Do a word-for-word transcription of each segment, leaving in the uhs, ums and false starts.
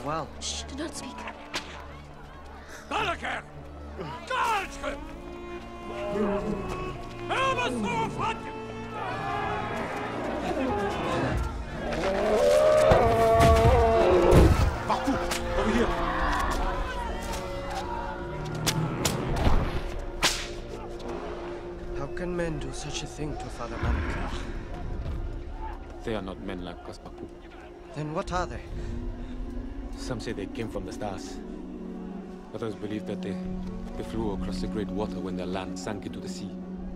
well. Shh, do not speak. Dalaker! Galske! Help us so fucking! Partout! Over here! How can men do such a thing to Father Malakar? They are not men like us, Baku. Then what are they? Some say they came from the stars. Others believe that they, they flew across the great water when their land sank into the sea.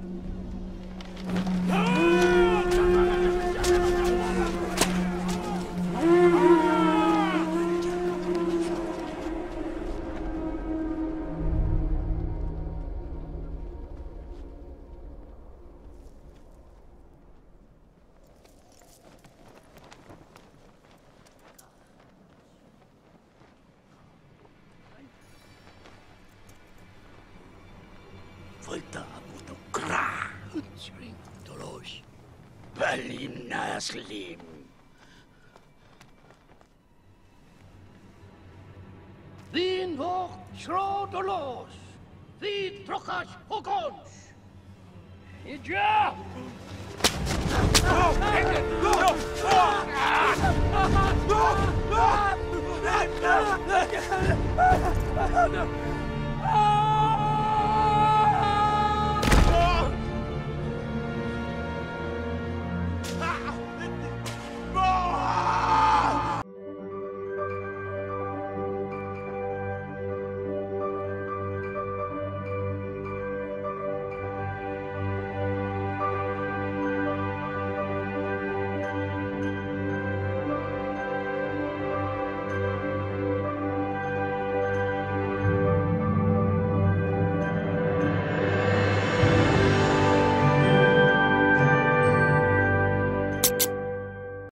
Volta abuto kra. Sring dolos. Balim naslim. Vin hoch schro dolos. Vi trokas hokons. Idja. No! No! No! No! No!